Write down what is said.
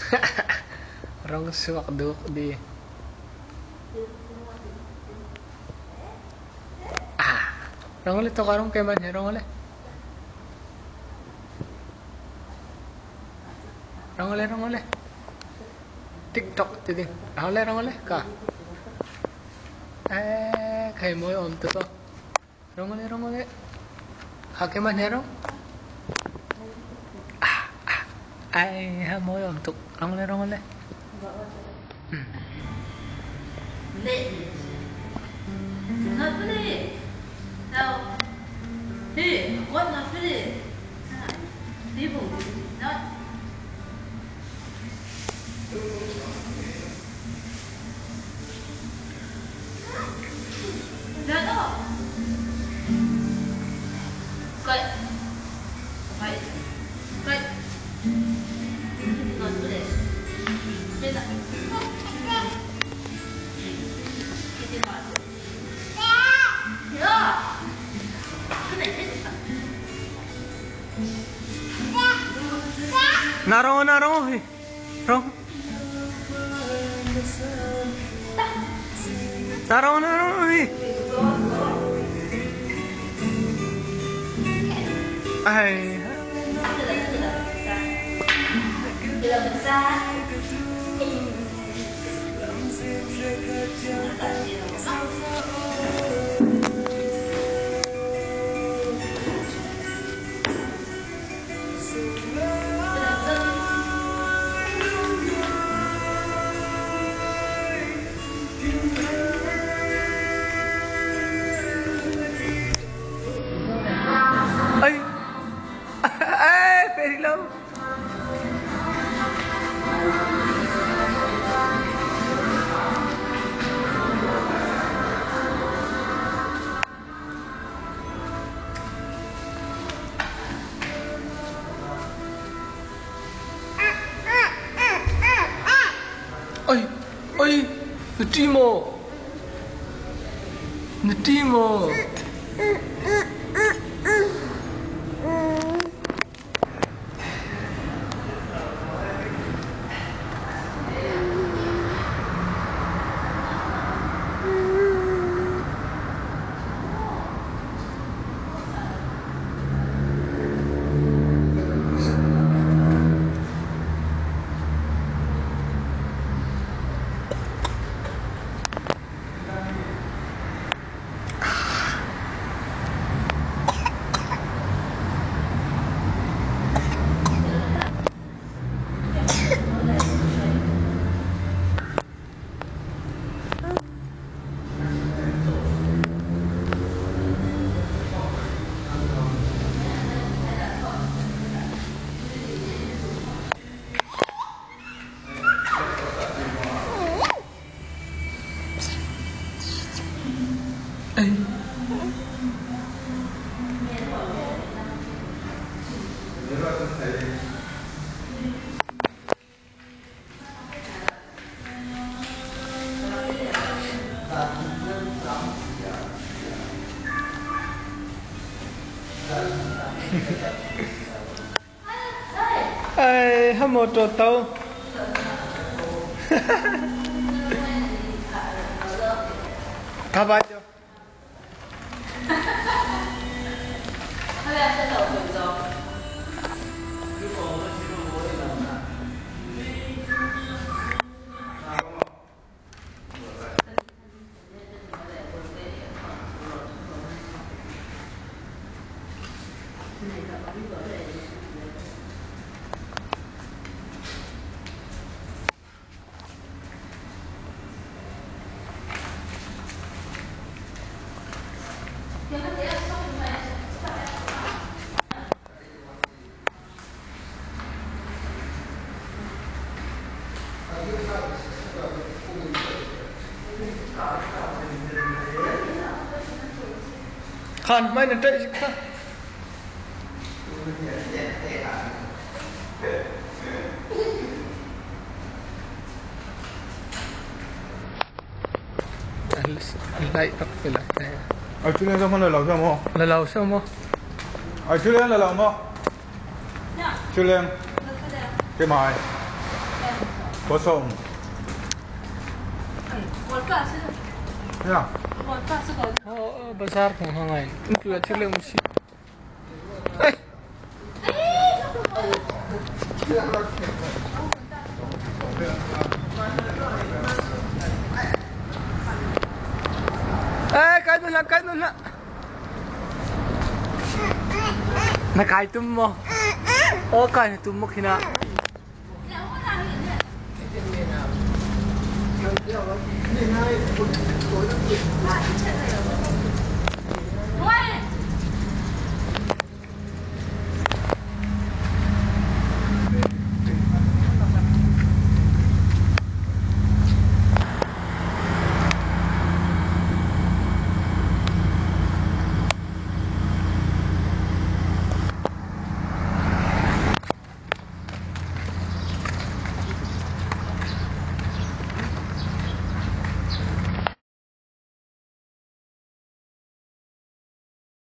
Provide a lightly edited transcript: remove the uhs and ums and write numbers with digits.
Rong suak duk di. Rong ulit to karong kay man rong ulit. Rong ulit. TikTok tidi. Rong ulit ka. Kay mo om to. Rong ulit. Hake man rong. Ai ha mo om to. Rong ulit. Not really. Now, hey, what not really? People, not. No. Good. Right. Good. Not really. Narong he. Rong. Narong he. Ai. Very low. Oi, Netimo. Ai hâm mộ trò tàu. 가봐죠. Khan, mai nanti kan. Lại tóc cái lại này. Ở chú lên xong rồi lẩu sao mò? Là lẩu sao mò? Ở chú lên là lẩu mò? Chú lên. Cái mài. Kosong. Walka sila. Ya. Walka sila. Oh, besar kong hangain. Itu ya sila mesti. Kahit mo na. Nakahit mo. Oh, kahit mo kina. Hãy subscribe cho kênh Ghiền Mì Gõ để không bỏ lỡ những video hấp dẫn.